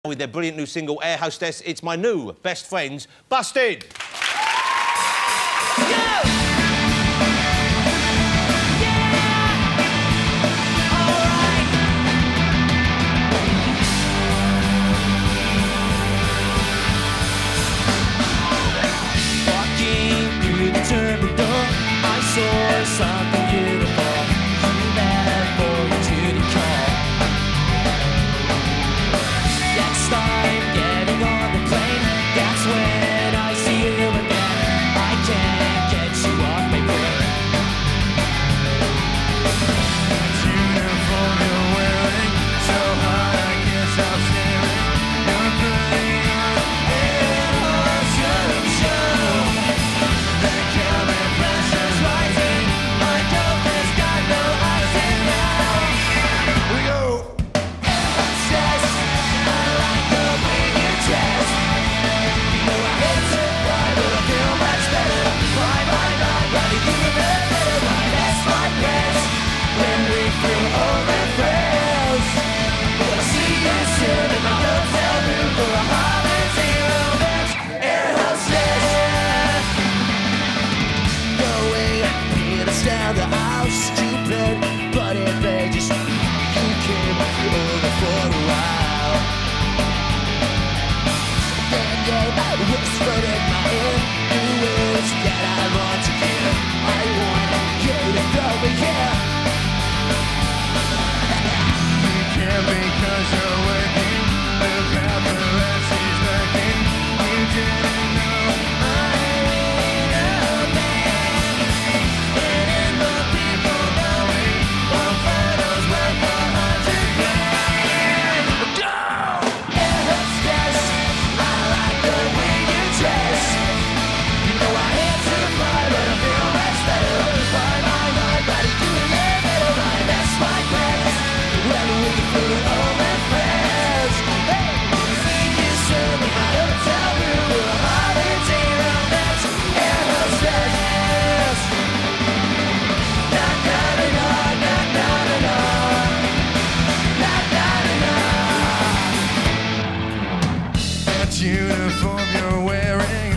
With their brilliant new single, Air Hostess, it's my new best friends, Busted! Walking through the terminal, I saw something beautiful. You left for you to call. Next time, getting on the plane, that's when I see you again. I can't get you off my brain. That uniform you're wearing, so hot I can't stop staring. You're putting on air hostess show. The cabin pressure's rising. My coat has got no icing now. We go. Air hostess, I like the way you dress. You know I hate to fly, but I feel much better. Fly, ready to the better. That's my best. When we feel old and friends, gonna see you soon in my hotel room for a holiday romance. Air hostess, going peer us down the aisle, stupid, but it begged you. You came over for a while. Then you whispered in my ear the words that I want to hear. I want you to go here. You can't because you're working. The paparazzi's lurking. You didn't know I ain't a man. And the people know me. One photo's worth 100 grand. Go! Air hostess, I like the way you dress. You know I hate to fly, but I feel much better. Fly my mind, body doing it better. That's my best. When we can feel it all my friends. Hey, see you soon in my hotel room for a holiday romance. Air hostess. Na na na na na na na. Na na na na. That uniform you're wearing,